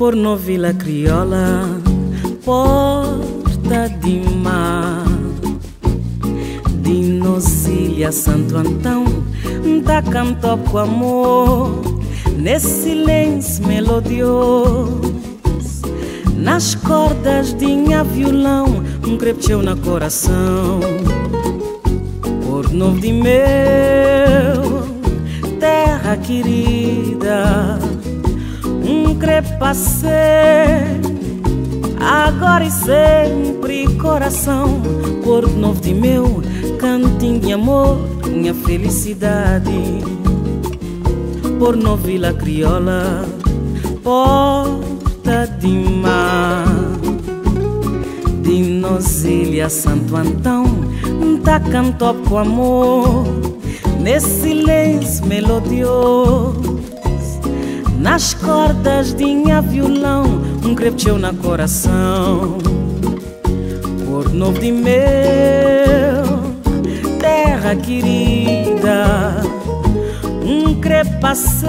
por no Vila Criolla, Porta de Mar, de nos Ilha Santo Antão, tá canto com amor, nesse silêncio melodioso, nas cordas de minha violão, crepcheu na coração, por novo de meu, terra querida, crepacê, agora e sempre coração, por novo de meu, cantinho de amor, minha felicidade, por no Vila Criolla, Porta de Mar, de nos Ilha Santo Antão, tá canto com amor, nesse silêncio melodioso, nas cordas de minha violão, crepcheu na coração, por novo de meu, terra querida, crepacê,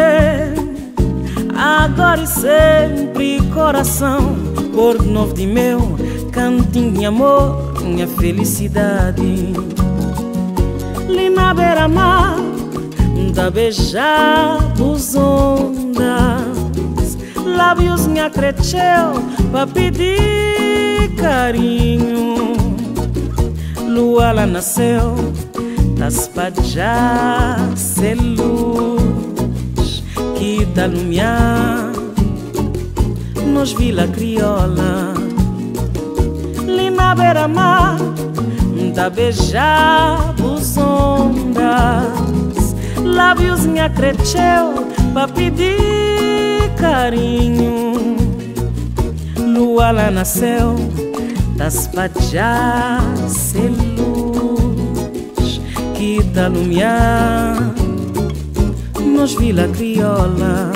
agora e sempre coração, por novo de meu, cantinho de amor, minha felicidade. Ali na beira-mar, da beijar os ondas, lábios me acrecheu pra pedir carinho. Lua lá nasceu, das pajas e luz que dá lumiar nos Vila Criolla. Ali na beira-mar, da beijar os ondas, lábios me acrecheu pra pedir carinho. Lua lá nasceu, das pajas e luz que dá lumiar nos Vila Criolla.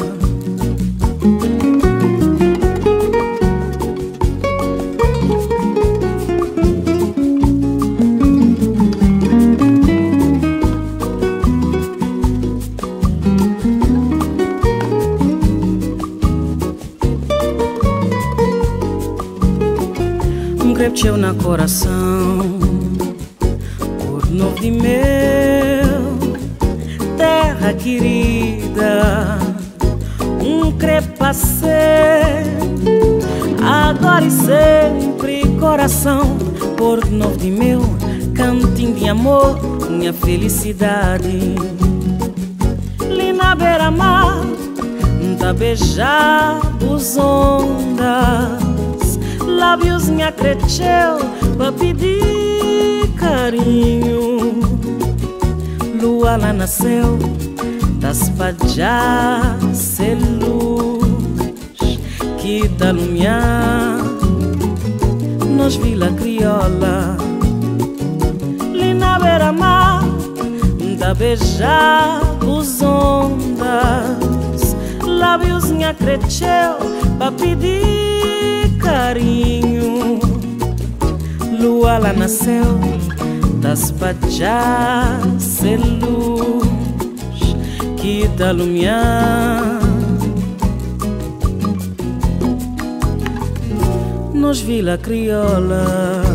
Crepcheu na coração, por novo de meu, terra querida, crepacê, agora e sempre coração, por novo de meu, cantinho de amor, minha felicidade. Ali na beira-mar, da beijar os ondas, lábios me acrecheu pra pedir carinho. Lua lá nasceu, das pajas e luz que dá lumiar nos Vila Criolla. Ali na beira-mar, da beijar os ondas, lábios me acrecheu pra pedir carinho. Lua lá nasceu, das pajas e luz que dá lumiar nos Vila Criolla.